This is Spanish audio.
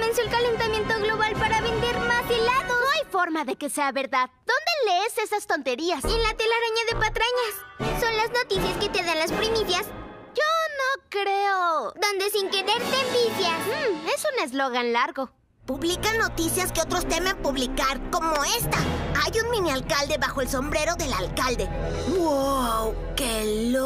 comenzó el calentamiento global para vender más helados. No hay forma de que sea verdad. ¿Dónde lees esas tonterías? En la telaraña de patrañas. Son las noticias que te dan las primicias. Yo no creo. Donde sin querer te envicias. Es un eslogan largo. Publican noticias que otros temen publicar, como esta. Hay un mini alcalde bajo el sombrero del alcalde. ¡Wow! ¡Qué loco!